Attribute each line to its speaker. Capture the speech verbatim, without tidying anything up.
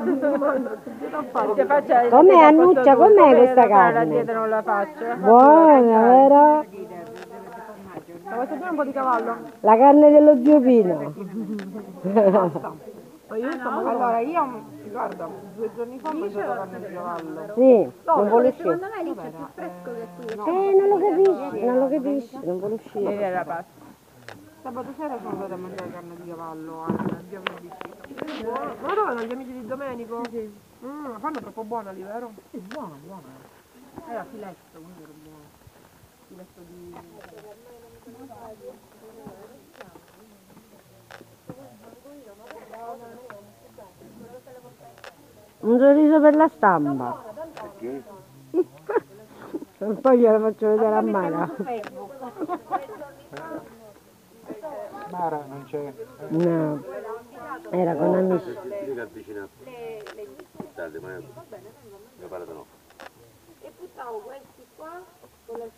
Speaker 1: Com'è Annuccia? Com'è questa carne?
Speaker 2: Non la faccio.
Speaker 1: Buona, vero?
Speaker 2: La vuoi sapere un po' di cavallo?
Speaker 1: La carne dello zio Pino.
Speaker 2: Allora io, guarda, due giorni fa ho mangiato carne di cavallo.
Speaker 1: Sì, non vuole uscire.
Speaker 3: Secondo me lì c'è più fresco che qui.
Speaker 1: Eh, non lo capisci, non lo capisci, non vuole uscire.
Speaker 2: Ieri era pasta. Sabato sera sono andata a mangiare carne di cavallo al Dio B C. Buono. Ma dove sono gli amici di Domenico? Sì. Mm, fanno troppo buona lì, vero? Sì, buona, buona. Era filetto, quindi era buono. Filetto di...
Speaker 1: Un sorriso per la stampa.
Speaker 4: Perché?
Speaker 1: Poi glielo faccio vedere a Mara.
Speaker 4: Mara non c'è.
Speaker 1: No, era con amici.
Speaker 4: Devi avvicinare. Tardi, ma mio padre no.
Speaker 3: E buttavo questi qua con la